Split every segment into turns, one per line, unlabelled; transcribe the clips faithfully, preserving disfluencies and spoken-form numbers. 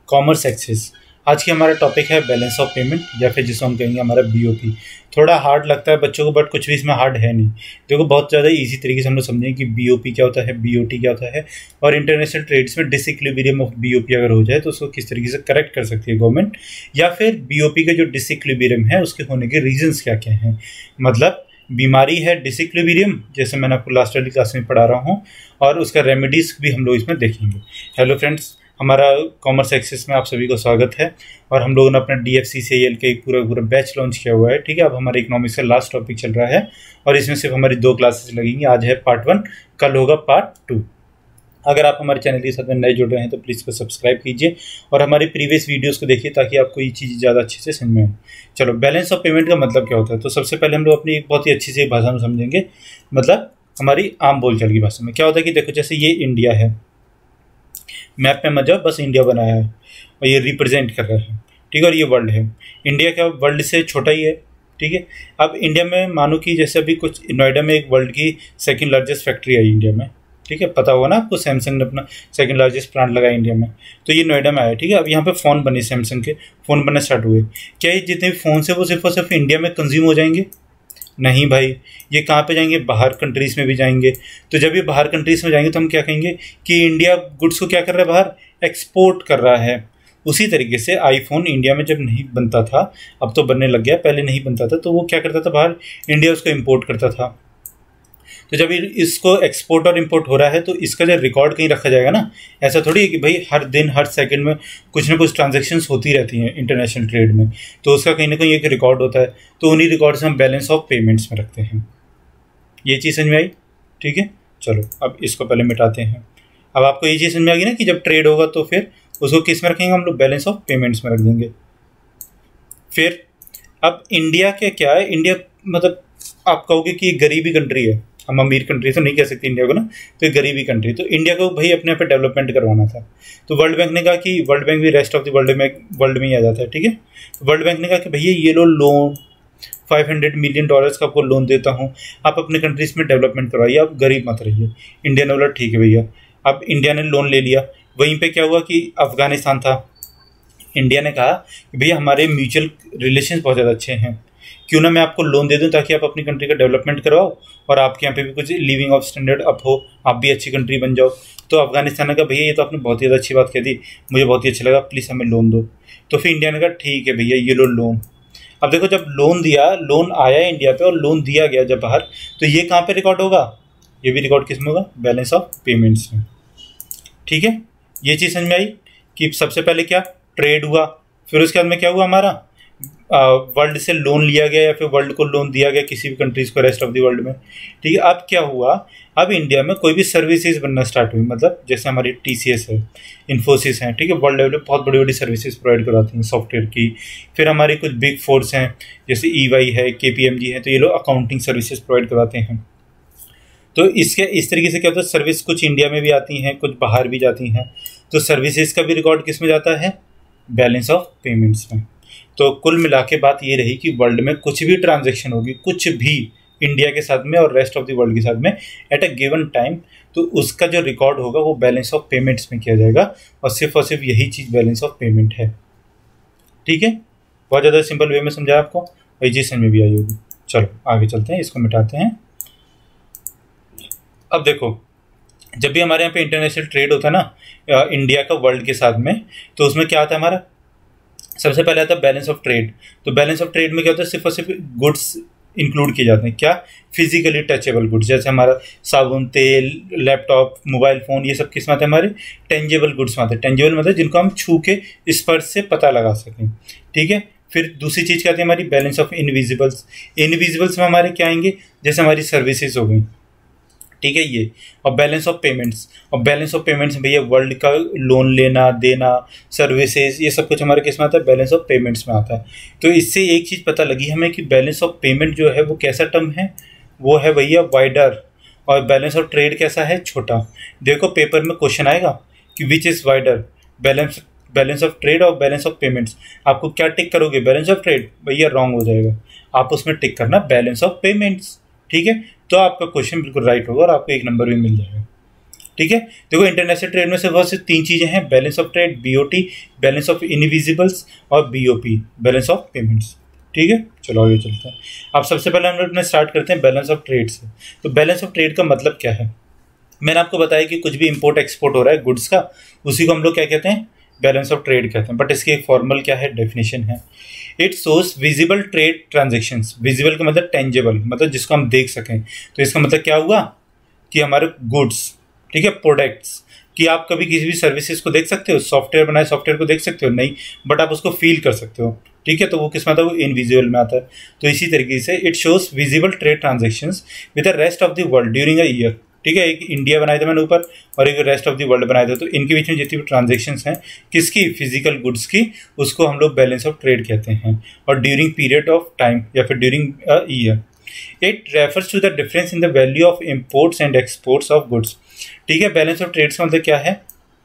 Commerce access. आज की हमारा टॉपिक है बैलेंस ऑफ पेमेंट या फिर जिसको हम कहेंगे हमारा बीओपी। थोड़ा हार्ड लगता है बच्चों को, बट कुछ भी इसमें हार्ड है नहीं। देखो बहुत ज़्यादा इजी तरीके से हम लोग समझेंगे कि बीओपी क्या होता है, बीओटी क्या होता है, और इंटरनेशनल ट्रेड्स में डिसइक्विलिब्रियम ऑफ बीओपी अगर हो जाए तो उसको किस तरीके से करेक्ट कर सकती है गवर्नमेंट, या फिर बीओपी का जो डिसइक्विलिब्रियम है उसके होने के रीजंस क्या क्या हैं। मतलब बीमारी है डिसइक्विलिब्रियम, जैसे मैंने आपको लास्ट वाली क्लास में पढ़ा रहा हूँ, और उसका रेमेडीज भी हम लोग इसमें देखेंगे। हेलो फ्रेंड्स, हमारा कॉमर्स एक्सेस में आप सभी को स्वागत है। और हम लोगों ने अपना D F C C L का एक पूरा पूरा बैच लॉन्च किया हुआ है। ठीक है, अब हमारे इकोनॉमिक्स का लास्ट टॉपिक चल रहा है और इसमें सिर्फ हमारी दो क्लासेस लगेंगी। आज है पार्ट वन, कल होगा पार्ट टू। अगर आप हमारे चैनल के साथ में नए जुड़ रहे हैं तो प्लीज़ को सब्सक्राइब कीजिए और हमारी प्रीवियस वीडियोस को देखिए ताकि आपको ये चीज़ ज़्यादा अच्छे से समझ में आए। चलो, बैलेंस ऑफ पेमेंट का मतलब क्या होता है, तो सबसे पहले हम लोग अपनी एक बहुत ही अच्छी सी भाषा में समझेंगे। मतलब हमारी आम बोलचाल की भाषा में क्या होता है कि देखो, जैसे ये इंडिया है, मैप में मत जाओ, बस इंडिया बनाया है और ये रिप्रेजेंट कर रहा है। ठीक है, और ये वर्ल्ड है। इंडिया क्या वर्ल्ड से छोटा ही है। ठीक है, अब इंडिया में मानो कि जैसे अभी कुछ नोएडा में एक वर्ल्ड की सेकंड लार्जेस्ट फैक्ट्री आई इंडिया में। ठीक है, पता होगा ना आपको, सैमसंग ने अपना सेकंड लार्जेस्ट प्लांट लगाया इंडिया में, तो ये नोएडा में आया। ठीक है, अब यहाँ पे फ़ोन बने, सैमसंग के फ़ोन बनने स्टार्ट हुए। क्या ये जितने भी फ़ोन से वो सिर्फ और सिर्फ इंडिया में कंज्यूम हो जाएंगे? नहीं भाई, ये कहाँ पे जाएंगे? बाहर कंट्रीज़ में भी जाएंगे। तो जब ये बाहर कंट्रीज़ में जाएंगे तो हम क्या कहेंगे कि इंडिया गुड्स को क्या कर रहा है, बाहर एक्सपोर्ट कर रहा है। उसी तरीके से आईफोन इंडिया में जब नहीं बनता था, अब तो बनने लग गया, पहले नहीं बनता था, तो वो क्या करता था, बाहर इंडिया उसको इम्पोर्ट करता था। तो जब इसको एक्सपोर्ट और इंपोर्ट हो रहा है तो इसका जो रिकॉर्ड कहीं रखा जाएगा ना। ऐसा थोड़ी है कि भाई हर दिन हर सेकंड में कुछ ना कुछ ट्रांजैक्शंस होती रहती हैं इंटरनेशनल ट्रेड में, तो उसका कहीं ना कहीं एक रिकॉर्ड होता है। तो उन्हीं रिकॉर्ड से हम बैलेंस ऑफ पेमेंट्स में रखते हैं। ये चीज़ समझ में आई? ठीक है, चलो अब इसको पहले मिटाते हैं। अब आपको ये चीज़ समझ में आ गई ना कि जब ट्रेड होगा तो फिर उसको किस में रखेंगे हम लोग? बैलेंस ऑफ पेमेंट्स में रख देंगे। फिर अब इंडिया के क्या है, इंडिया मतलब आप कहोगे कि गरीबी कंट्री है, हम अमीर कंट्री तो नहीं कह सकते इंडिया को ना, तो एक गरीबी कंट्री। तो इंडिया को भाई अपने आप पे डेवलपमेंट करवाना था, तो वर्ल्ड बैंक ने कहा कि वर्ल्ड बैंक भी रेस्ट ऑफ द वर्ल्ड में वर्ल्ड में ही आ जाता है। ठीक है, तो वर्ल्ड बैंक ने कहा कि भैया ये लो loan, five hundred million dollars का आपको लोन देता हूँ, आप अपने कंट्रीज में डेवलपमेंट करवाइए, आप गरीब मत रहिए। इंडिया ने बोला ठीक है भैया। अब इंडिया ने लोन ले लिया। वहीं पे क्या हुआ कि अफगानिस्तान था, इंडिया ने कहा कि भैया हमारे म्यूचुअल रिलेशन बहुत ज़्यादा अच्छे हैं, क्यों ना मैं आपको लोन दे दूं ताकि आप अपनी कंट्री का डेवलपमेंट करवाओ और आपके यहाँ पे भी कुछ लिविंग ऑफ स्टैंडर्ड अप हो, आप भी अच्छी कंट्री बन जाओ। तो अफगानिस्तान ने कहा भैया ये तो आपने बहुत ही ज़्यादा अच्छी बात कह दी, मुझे बहुत ही अच्छा लगा, प्लीज़ हमें लोन दो। तो फिर इंडिया ने कहा ठीक है भैया ये लो लोन। अब देखो, जब लोन दिया, लोन आया इंडिया पे और लोन दिया गया जब बाहर, तो ये कहाँ पे रिकॉर्ड होगा? ये भी रिकॉर्ड किस में होगा? बैलेंस ऑफ पेमेंट्स में। ठीक है, ये चीज़ समझ में आई कि सबसे पहले क्या ट्रेड हुआ, फिर उसके बाद में क्या हुआ, हमारा वर्ल्ड से लोन लिया गया या फिर वर्ल्ड को लोन दिया गया किसी भी कंट्रीज़ को रेस्ट ऑफ द वर्ल्ड में। ठीक है, अब क्या हुआ, अब इंडिया में कोई भी सर्विसेज बनना स्टार्ट हुई। मतलब जैसे हमारी टी सी एस है, इन्फोसिस हैं, ठीक है, वर्ल्ड लेवल पे बहुत बड़ी बड़ी सर्विसेज प्रोवाइड कराती हैं सॉफ्टवेयर की। फिर हमारी कुछ बिग फोर्स हैं जैसे ई वाई है, के पी एम जी है, तो ये लोग अकाउंटिंग सर्विसेज प्रोवाइड कराते हैं। तो इसके इस तरीके से क्या होता है, सर्विस कुछ इंडिया में भी आती हैं, कुछ बाहर भी जाती हैं। तो सर्विसेज का भी रिकॉर्ड किस में जाता है? बैलेंस ऑफ पेमेंट्स में। तो कुल मिला के बात ये रही कि वर्ल्ड में कुछ भी ट्रांजैक्शन होगी, कुछ भी इंडिया के साथ में और रेस्ट ऑफ द वर्ल्ड के साथ में एट अ गिवन टाइम, तो उसका जो रिकॉर्ड होगा वो बैलेंस ऑफ पेमेंट्स में किया जाएगा, और सिर्फ और सिर्फ यही चीज़ बैलेंस ऑफ पेमेंट है। ठीक है, बहुत ज़्यादा सिंपल वे में समझाया आपको, वही चीज़ समझ में भी आई होगी। चलो आगे चलते हैं, इसको मिटाते हैं। अब देखो, जब भी हमारे यहाँ पे इंटरनेशनल ट्रेड होता है ना इंडिया का वर्ल्ड के साथ में, तो उसमें क्या आता है हमारा? सबसे पहले आता है बैलेंस ऑफ ट्रेड। तो बैलेंस ऑफ ट्रेड में क्या होता है, सिर्फ और सिर्फ गुड्स इंक्लूड किए जाते हैं। क्या? फिजिकली टचेबल गुड्स, जैसे हमारा साबुन, तेल, लैपटॉप, मोबाइल फ़ोन, ये सब किस में आते हैं? हमारे टेंजेबल गुड्स में आते हैं। टेंजेबल मतलब जिनको हम छू के स्पर्श से पता लगा सकें। ठीक है, फिर दूसरी चीज़ क्या आती है हमारी? Balance of invisibles. इनविजिबल्स में हमारे क्या आएंगे? जैसे हमारी सर्विसेज हो गई, ठीक है, ये। और बैलेंस ऑफ पेमेंट्स, और बैलेंस ऑफ पेमेंट्स भैया वर्ल्ड का लोन लेना देना, सर्विसेज, ये सब कुछ हमारे किस में आता है? बैलेंस ऑफ पेमेंट्स में आता है। तो इससे एक चीज़ पता लगी हमें कि बैलेंस ऑफ पेमेंट जो है वो कैसा टर्म है? वो है भैया वाइडर, और बैलेंस ऑफ ट्रेड कैसा है? छोटा। देखो पेपर में क्वेश्चन आएगा कि which is wider, balance balance of trade और बैलेंस ऑफ पेमेंट्स। आपको क्या टिक करोगे? बैलेंस ऑफ ट्रेड, भैया रॉन्ग हो जाएगा, आप उसमें टिक करना बैलेंस ऑफ पेमेंट्स। ठीक है, तो आपका क्वेश्चन बिल्कुल राइट होगा और आपको एक नंबर भी मिल जाएगा। ठीक है। देखो इंटरनेशनल ट्रेड में से बहुत से तीन चीजें हैं, balance of trade, BOT, balance of invisibles और बीओपी, बैलेंस ऑफ पेमेंट्स। ठीक है, चलो आगे चलते हैं। अब सबसे पहले हम लोग अपने स्टार्ट करते हैं बैलेंस ऑफ ट्रेड से। तो बैलेंस ऑफ ट्रेड का मतलब क्या है? मैंने आपको बताया कि कुछ भी इंपोर्ट एक्सपोर्ट हो रहा है गुड्स का, उसी को हम लोग क्या कहते हैं? बैलेंस ऑफ ट्रेड कहते हैं। बट इसकी एक फॉर्मल क्या है, डेफिनेशन है। It shows visible trade transactions. Visible का मतलब टेंजेबल, मतलब जिसको हम देख सकें। तो इसका मतलब क्या हुआ कि हमारे गुड्स, ठीक है, प्रोडक्ट्स, कि आप कभी किसी भी सर्विसेज को देख सकते हो, सॉफ्टवेयर बनाए सॉफ्टवेयर को देख सकते हो नहीं, बट आप उसको फील कर सकते हो। ठीक है, तो वो किस में आता है? वो इनविजिबल में आता है। तो इसी तरीके से it shows visible trade transactions with the rest of the world during a year. ठीक है, एक इंडिया बनाया था मैंने ऊपर और एक रेस्ट ऑफ द वर्ल्ड बनाया था। तो इनके बीच में जितनी भी ट्रांजेक्शंस हैं किसकी? फिजिकल गुड्स की, उसको हम लोग बैलेंस ऑफ ट्रेड कहते हैं। और ड्यूरिंग पीरियड ऑफ टाइम या फिर during a year. It refers to the difference in the value of imports and exports of goods. ठीक है, बैलेंस ऑफ ट्रेड का मतलब क्या है?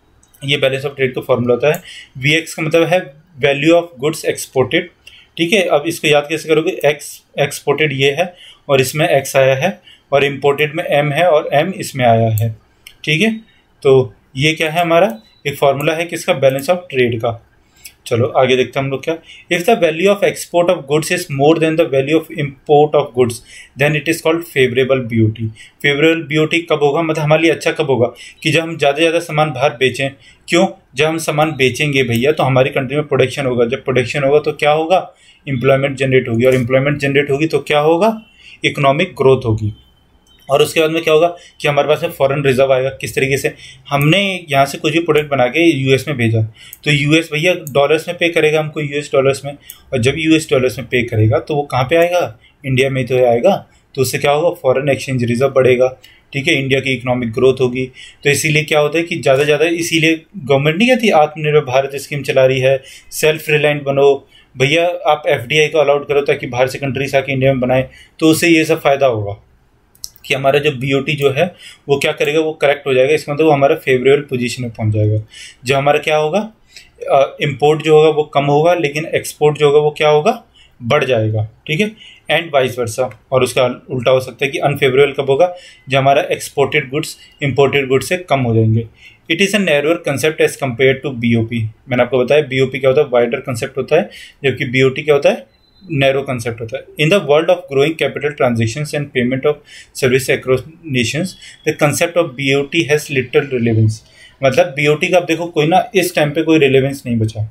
ये बैलेंस ऑफ ट्रेड का फॉर्मूला होता है, वी एक्स का मतलब है वैल्यू ऑफ गुड्स एक्सपोर्टेड। ठीक है, अब इसको याद कैसे करोगे? एक्स एक्सपोर्टेड ये है और इसमें एक्स आया है, और इम्पोर्टेड में एम है और एम इसमें आया है। ठीक है, तो ये क्या है हमारा? एक फॉर्मूला है किसका? बैलेंस ऑफ ट्रेड का। चलो आगे देखते हैं हम लोग क्या। If the value of export of goods is more than the value of import of goods then it is called favourable BOT. Favourable BOT कब होगा? मतलब हमारे लिए अच्छा कब होगा? कि जब हम ज़्यादा से ज़्यादा सामान बाहर बेचें। क्यों? जब हम सामान बेचेंगे भैया तो हमारी कंट्री में प्रोडक्शन होगा। जब प्रोडक्शन होगा तो क्या होगा? एम्प्लॉयमेंट जनरेट होगी, और एम्प्लॉयमेंट जनरेट होगी तो क्या होगा? इकोनॉमिक ग्रोथ होगी। और उसके बाद में क्या होगा कि हमारे पास में फॉरेन रिजर्व आएगा। किस तरीके से? हमने यहाँ से कुछ भी प्रोडक्ट बना के यूएस में भेजा, तो यूएस भैया डॉलर्स में पे करेगा हमको, यूएस डॉलर्स में। और जब यूएस डॉलर्स में पे करेगा तो वो कहाँ पे आएगा? इंडिया में तो आएगा। तो उससे क्या होगा? फॉरेन एक्सचेंज रिजर्व बढ़ेगा। ठीक है, इंडिया की इकोनॉमिक ग्रोथ होगी। तो इसीलिए क्या होता है कि ज़्यादा ज़्यादा, इसीलिए गवर्नमेंट नहीं कहती आत्मनिर्भर भारत स्कीम चला रही है, सेल्फ रिलायंट बनो भैया, आप एफडीआई को अलाउड करो ताकि बाहर से कंट्रीज आके इंडिया में बनाए। तो उससे ये सब फायदा होगा कि हमारा जो बीओटी जो है वो क्या करेगा? वो करेक्ट हो जाएगा। इसका मतलब वो हमारा फेवरेबल पोजीशन में पहुंच जाएगा। जो हमारा क्या होगा? इंपोर्ट जो होगा वो कम होगा, लेकिन एक्सपोर्ट जो होगा वो क्या होगा? बढ़ जाएगा। ठीक है, एंड वाइस वर्सा। और उसका उल्टा हो सकता है कि अनफेवरेबल कब होगा? जब हमारा एक्सपोर्टेड गुड्स इंपोर्टेड गुड्स से कम हो जाएंगे। It is a narrower concept as compare to BOP. मैंने आपको बताया बीओपी क्या होता है? वाइडर कंसेप्ट होता है, जबकि बीओटी क्या होता है? नैरो कंसेप्ट होता है। In the world of growing capital transactions and payment of service across nations the concept of BOT has little relevance. मतलब बीओटी का अब देखो कोई ना इस टाइम पे कोई रिलेवेंस नहीं बचा।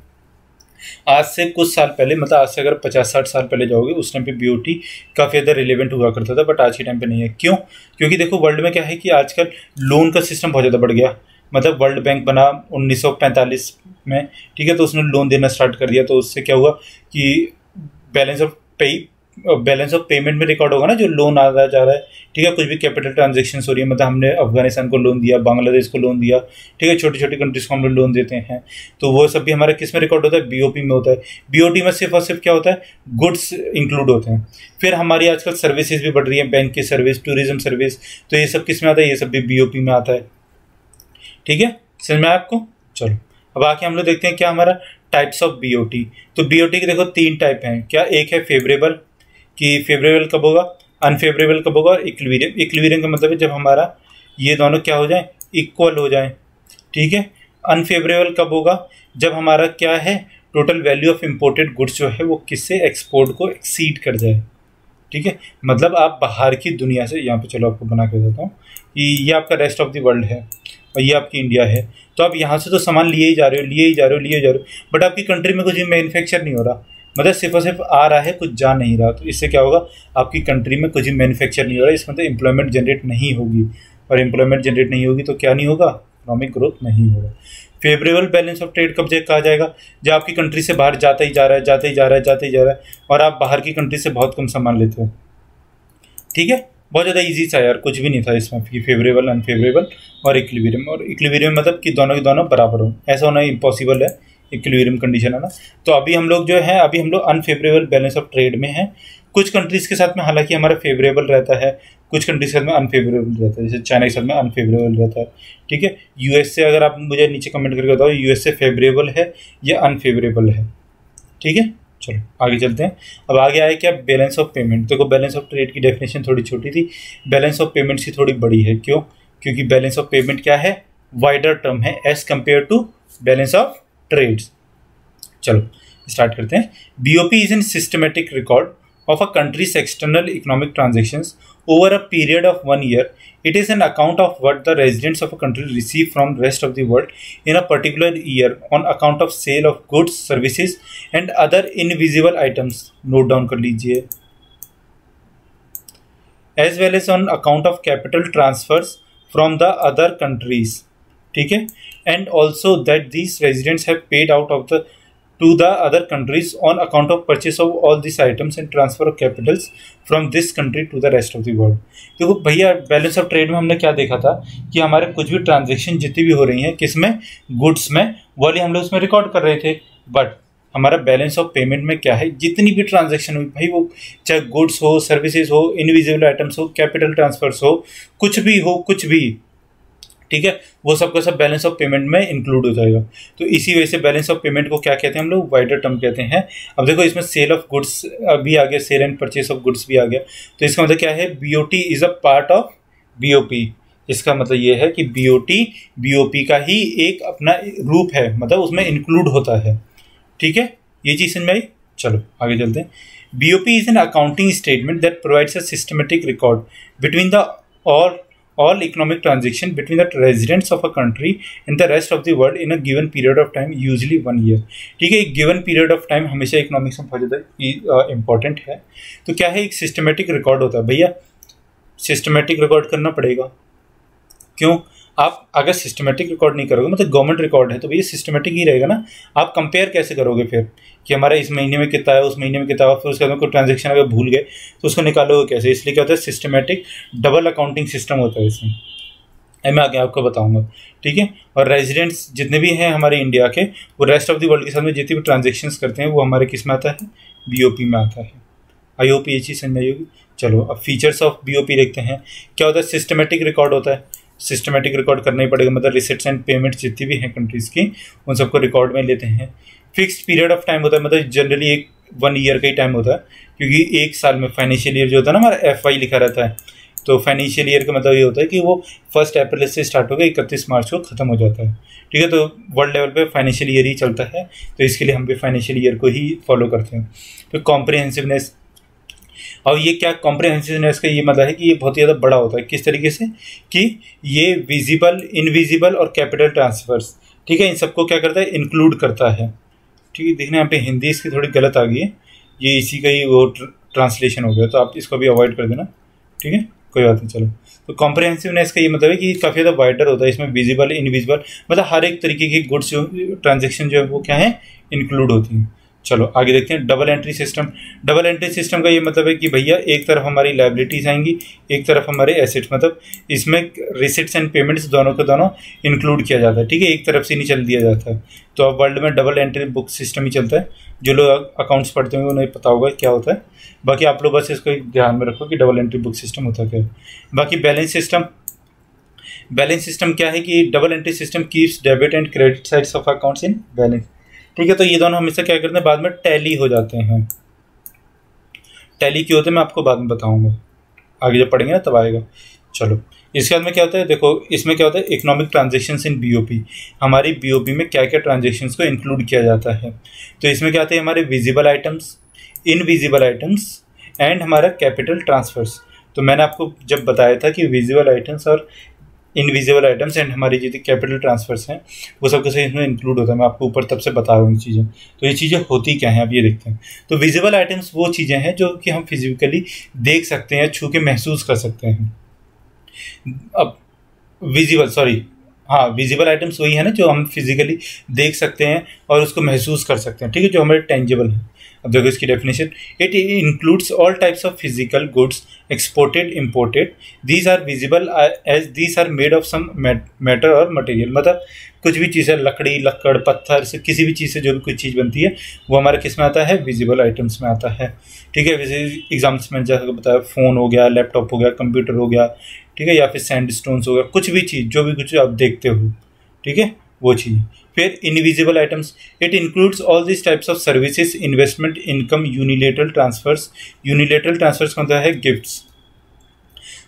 आज से कुछ साल पहले, मतलब आज से अगर पचास साठ साल पहले जाओगे, उस टाइम पे बीओटी काफ़ी ज़्यादा रिलेवेंट हुआ करता था, बट आज के टाइम पे नहीं है। क्यों? क्योंकि देखो वर्ल्ड में क्या है कि आजकल लोन का सिस्टम बहुत ज़्यादा बढ़ गया। मतलब वर्ल्ड बैंक बना उन्नीस सौ पैंतालीस में, ठीक है, तो उसने लोन देना स्टार्ट कर दिया। तो उससे क्या हुआ कि balance of pay balance of payment में रिकॉर्ड होगा ना, जो लोन आ रहा जा रहा है। ठीक है, कुछ भी कैपिटल ट्रांजेक्शंस हो रही है, मतलब हमने अफगानिस्तान को लोन दिया, बांग्लादेश को लोन दिया, ठीक है, छोटी छोटी कंट्रीज को हम लोग लोन देते हैं। तो वो सब भी हमारा किस में रिकॉर्ड होता है? बीओपी में होता है। बीओटी में सिर्फ और सिर्फ क्या होता है? गुड्स इंक्लूड होते हैं। फिर हमारी आजकल सर्विसेज भी बढ़ रही है, बैंक की सर्विस, टूरिज्म सर्विस, तो ये सब किस में आता है? ये सब भी बीओपी में आता है। ठीक है, समझ में आया आपको? चलो अब आके हम लोग देखते हैं क्या हमारा टाइप्स ऑफ बीओटी। तो बीओटी के देखो तीन टाइप हैं। क्या? एक है फेवरेबल, कि फेवरेबल कब होगा, अनफेवरेबल कब होगा, और इक्विलिब्रियम। इक्विलिब्रियम का मतलब है जब हमारा ये दोनों क्या हो जाए? इक्वल हो जाए। ठीक है, अनफेवरेबल कब होगा? जब हमारा क्या है? Total value of imported goods जो है वो किससे? एक्सपोर्ट को एक्सीड कर जाए। ठीक है, मतलब आप बाहर की दुनिया से, यहाँ पे चलो आपको बना के बताता हूँ कि ये आपका रेस्ट ऑफ द वर्ल्ड है और ये आपकी इंडिया है। तो आप यहाँ से तो सामान लिए ही जा रहे हो, लिए ही जा रहे हो, लिए जा रहे हो, बट आपकी कंट्री में कुछ भी मैन्युफैक्चर नहीं हो रहा। मतलब सिर्फ और सिर्फ आ रहा है, कुछ जा नहीं रहा। तो इससे क्या होगा? आपकी कंट्री में कुछ भी मैन्युफैक्चर नहीं हो रहा, इसका मतलब एम्प्लॉयमेंट जनरेट नहीं होगी। और एम्प्लॉयमेंट जनरेट नहीं होगी तो क्या नहीं होगा? इकोनॉमिक ग्रोथ नहीं होगा। फेवरेबल बैलेंस ऑफ ट्रेड कब कहा जाएगा? जब आपकी कंट्री से बाहर जाता ही जा रहा है, जाता ही जा रहा है, जाता ही जा रहा है, और आप बाहर की कंट्री से बहुत कम सामान लेते हो। ठीक है, बहुत ज़्यादा इजी था यार, कुछ भी नहीं था इसमें कि फेवरेबल, अनफेवरेबल और इक्विलिब्रियम। और इक्विलिब्रियम मतलब कि दोनों के दोनों बराबर हो, ऐसा होना इम्पॉसिबल है इक्विलिब्रियम कंडीशन है ना। तो अभी हम लोग जो है, अभी हम लोग अनफेवरेबल बैलेंस ऑफ ट्रेड में हैं। कुछ कंट्रीज़ के साथ में हालांकि हमारा फेवरेबल रहता है, कुछ कंट्रीज के साथ में अनफेवरेबल रहता है, जैसे चाइना के साथ में अनफेवरेबल रहता है। ठीक है, यूएस से अगर आप मुझे नीचे कमेंट करके बताओ यूएस से फेवरेबल है या अनफेवरेबल है। ठीक है, चलो आगे चलते हैं। अब आगे आए क्या? Balance of payment. देखो बैलेंस ऑफ ट्रेड की डेफिनेशन थोड़ी छोटी थी, बैलेंस ऑफ पेमेंट्स की थोड़ी बड़ी है। क्यों? क्योंकि बैलेंस ऑफ पेमेंट क्या है, वाइडर टर्म है as compare to balance of trades. चलो स्टार्ट करते हैं। BOP is an systematic record of a country's external economic transactions over a period of one year. It is an account of what the residents of a country receive from the rest of the world in a particular year on account of sale of goods, services and other invisible items. Note down कर लीजिए। As well as on account of capital transfers from the other countries. ठीक है, and also that these residents have paid out of the to the other countries on account of purchase of all these items and transfer of capitals from this country to the rest of the world। देखो भैया, balance of trade में हमने क्या देखा था कि हमारे कुछ भी ट्रांजेक्शन जितनी भी हो रही हैं किस में, गुड्स में, वाली हम लोग उसमें रिकॉर्ड कर रहे थे। बट हमारा बैलेंस ऑफ पेमेंट में क्या है, जितनी भी ट्रांजेक्शन हुई भाई, वो चाहे गुड्स हो, सर्विसेज हो, इनविजिबल आइटम्स हो, कैपिटल ट्रांसफर्स हो, कुछ भी हो, कुछ भी, ठीक है, वो सब का सब बैलेंस ऑफ पेमेंट में इंक्लूड हो जाएगा। तो इसी वजह से बैलेंस ऑफ पेमेंट को क्या कहते हैं हम लोग, वाइडर टर्म कहते हैं। अब देखो इसमें सेल ऑफ गुड्स भी आ गया, sale and purchase of goods भी आ गया। तो इसका मतलब क्या है, BOT is a part of BOP. इसका मतलब ये है कि बीओटी बीओपी का ही एक अपना रूप है, मतलब उसमें इंक्लूड होता है। ठीक है, ये चीज़ समझ में आई। चलो आगे चलते हैं। BOP is an accounting statement that provides a systematic record between the all all economic transaction between the residents of a country and the rest of the world in a given period of time, usually one year। ठीक है, एक given period of time हमेशा economics में बहुत ज़्यादा important है। तो क्या है, एक सिस्टमेटिक रिकॉर्ड होता है। भैया सिस्टमेटिक रिकॉर्ड करना पड़ेगा, क्यों? आप अगर सिस्टमेटिक रिकॉर्ड नहीं करोगे, मतलब गवर्नमेंट रिकॉर्ड है, तो भैया सिस्टमेटिक ही रहेगा ना। आप कंपेयर कैसे करोगे फिर कि हमारा इस महीने में कितना है, उस महीने में कितना है, फिर उसके बाद कोई ट्रांजेक्शन अगर भूल गए तो उसको निकालोगे कैसे? इसलिए क्या होता है, सिस्टमेटिक डबल अकाउंटिंग सिस्टम होता है इसमें। मैं आगे आपको बताऊंगा। ठीक है, और रेजिडेंट्स जितने भी हैं हमारे इंडिया के, वो रेस्ट ऑफ द वर्ल्ड के साथ में जितनी भी ट्रांजेक्शंस करते हैं वो हमारे किस में आता है, बीओपी में आता है। आई होप ये चीज़ समझ आई होगी। चलो अब फीचर्स ऑफ बीओपी देखते हैं। क्या होता है, सिस्टमेटिक रिकॉर्ड होता है। सिस्टमेटिक रिकॉर्ड करना ही पड़ेगा, मतलब रिसिट्स एंड पेमेंट्स जितनी भी हैं कंट्रीज़ की, उन सबको रिकॉर्ड में लेते हैं। फिक्स्ड पीरियड ऑफ टाइम होता है, मतलब जनरली एक वन ईयर का ही टाइम होता है, क्योंकि एक साल में फाइनेंशियल ईयर जो होता है ना हमारा, एफ वाई लिखा रहता है। तो फाइनेंशियल ईयर का मतलब ये होता है कि वो फर्स्ट अप्रैल से स्टार्ट होकर इकतीस मार्च को ख़त्म हो जाता है। ठीक है, तो वर्ल्ड लेवल पे फाइनेंशियल ईयर ही चलता है, तो इसके लिए हम भी फाइनेंशियल ईयर को ही फॉलो करते हैं। फिर कॉम्प्रिहेंसिवनेस, और ये क्या कॉम्प्रिहेंसिवनेस का ये मतलब है कि ये बहुत ज़्यादा बड़ा होता है। किस तरीके से कि ये विजिबल, इनविजिबल और कैपिटल ट्रांसफर्स, ठीक है, इन सबको क्या करता है, इंक्लूड करता है। ठीक है, देखना यहाँ पे हिंदी इसकी थोड़ी गलत आ गई है, ये इसी का ही वो ट्रांसलेशन हो गया, तो आप इसको भी अवॉइड कर देना। ठीक है, कोई बात नहीं। चलो, तो कॉम्प्रिहेंसिवनेस का ये मतलब है कि काफ़ी ज़्यादा वाइडर होता है, इसमें विजिबल, इनविजिबल, मतलब हर एक तरीके की गुड्स जो ट्रांजेक्शन जो है वो क्या है, इंक्लूड होती हैं। चलो आगे देखते हैं। Double entry system. Double entry system का ये मतलब है कि भैया एक तरफ हमारी लायबिलिटीज़ आएंगी, एक तरफ हमारे एसेट्स, मतलब इसमें रिसिट्स एंड पेमेंट्स दोनों के दोनों इंक्लूड किया जाता है। ठीक है, एक तरफ से नहीं चल दिया जाता है। तो अब वर्ल्ड में डबल एंट्री बुक सिस्टम ही चलता है। जो लोग अकाउंट्स पढ़ते होंगे उन्हें पता होगा क्या होता है। बाकी आप लोग बस इसको ध्यान में रखो कि डबल एंट्री बुक सिस्टम होता क्या है। बाकी बैलेंस सिस्टम। बैलेंस सिस्टम क्या है कि double entry system keeps debit and credit sides of accounts in balance. ठीक है, तो ये दोनों हमेशा क्या करते हैं, बाद में टैली हो जाते हैं। टैली क्यों होते हैं मैं आपको बाद में बताऊंगा, आगे जब पढ़ेंगे ना तब आएगा। चलो, इसके बाद में क्या होता है, देखो इसमें क्या होता है, इकोनॉमिक ट्रांजेक्शन्स इन बीओपी। हमारी बीओपी में क्या क्या ट्रांजेक्शन्स को इंक्लूड किया जाता है। तो इसमें क्या आते हैं, हमारे visible items, invisible items and हमारा कैपिटल ट्रांसफर्स। तो मैंने आपको जब बताया था कि विजिबल आइटम्स और इनविजिबल आइटम्स एंड हमारी जितनी कैपिटल ट्रांसफर्स हैं वो सब कैसे इसमें इंक्लूड होता है। मैं आपको ऊपर तब से बता रहा हूँ ये चीज़ें। तो ये चीज़ें होती क्या हैं, अब ये देखते हैं। तो विजिबल आइटम्स वो चीज़ें हैं जो कि हम फिजिकली देख सकते हैं, छू के महसूस कर सकते हैं। अब विजिबल, सॉरी हाँ, विजिबल आइटम्स वही है ना जो हम फिजिकली देख सकते हैं और उसको महसूस कर सकते हैं। ठीक है, जो हमारे टेंजिबल है। अब देखो इसकी definition, it includes all types of physical goods exported imported, these are visible as these are made of some matter और मटेरियल। मतलब कुछ भी चीज़ है, लकड़ी, लक्कड़, पत्थर से, किसी भी चीज़ से जो भी कोई चीज़ बनती है वो हमारे किस में आता है, विजिबल आइटम्स में आता है। ठीक है, वैसे एग्जाम्स में जैसे बताया, फ़ोन हो गया, लैपटॉप हो गया, कंप्यूटर हो गया, ठीक है, या फिर सैंड स्टोन्स हो गया, कुछ भी चीज़, जो भी कुछ आप देखते हो, ठीक है, वो चीज़। फिर invisible items, it includes all this types of services, investment, income, unilateral transfers. Unilateral transfers का मतलब है gifts.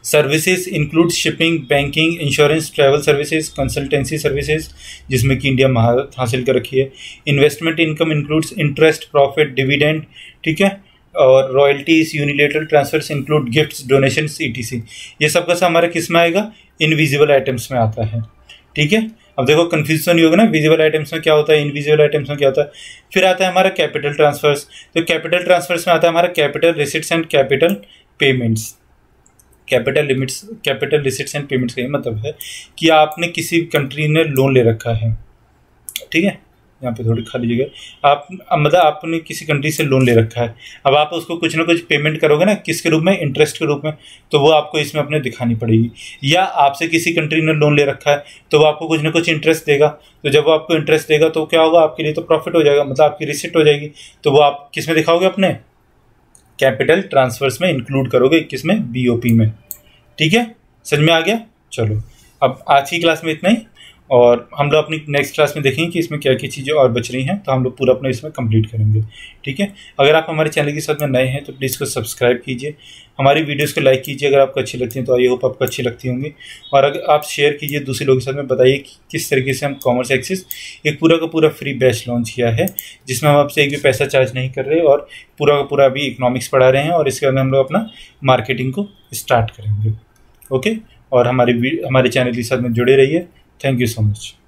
Services include shipping, banking, insurance, travel services, consultancy services जिसमें कि इंडिया महारत हासिल कर रखी है। Investment income includes interest, profit, dividend, ठीक है, और royalties, unilateral transfers include gifts, donations, etc. ये सब का सब हमारा किस में आएगा? इनविजिबल आइटम्स में आता है, ठीक है। अब देखो कंफ्यूजन नहीं होगा ना, विजिबल आइटम्स में क्या होता है, इनविजिबल आइटम्स में क्या होता है। फिर आता है हमारा कैपिटल ट्रांसफर्स। तो कैपिटल ट्रांसफर्स में आता है हमारा capital receipts and capital payments. Capital limits, capital receipts and payments का ये मतलब है कि आपने किसी कंट्री ने लोन ले रखा है, ठीक है, यहाँ पे थोड़ी खाली जगह, आप मतलब आपने किसी कंट्री से लोन ले रखा है। अब आप उसको कुछ ना कुछ पेमेंट करोगे ना, किसके रूप में? इंटरेस्ट के रूप में। तो वो आपको इसमें अपने दिखानी पड़ेगी। या आपसे किसी कंट्री ने लोन ले रखा है तो वो आपको कुछ ना कुछ इंटरेस्ट देगा। तो जब वो आपको इंटरेस्ट देगा तो क्या होगा? आपके लिए तो प्रॉफिट हो जाएगा, मतलब आपकी रिसिप्ट हो जाएगी। तो वो आप किस में दिखाओगे? अपने कैपिटल ट्रांसफर्स में इंक्लूड करोगे, किसमें? बीओपी में, ठीक है। समझ में आ गया? चलो, अब आज की क्लास में इतना ही, और हम लोग अपनी नेक्स्ट क्लास में देखेंगे कि इसमें क्या क्या चीज़ें और बच रही हैं, तो हम लोग पूरा अपना इसमें कंप्लीट करेंगे, ठीक है। अगर आप हमारे चैनल के साथ में नए हैं तो प्लीज़ को सब्सक्राइब कीजिए, हमारी वीडियोस को लाइक कीजिए अगर आपको अच्छी लगती हैं, तो आई होप आपको अच्छी लगती होंगी। और अगर आप शेयर कीजिए दूसरे लोगों के साथ में, बताइए कि किस तरीके से हम कॉमर्स एक्सिस एक पूरा का पूरा फ्री बैच लॉन्च किया है, जिसमें हम आपसे एक भी पैसा चार्ज नहीं कर रहे और पूरा का पूरा अभी इकोनॉमिक्स पढ़ा रहे हैं, और इसके बाद हम लोग अपना मार्केटिंग को स्टार्ट करेंगे, ओके। और हमारे हमारे चैनल के साथ में जुड़े रहिए। Thank you so much.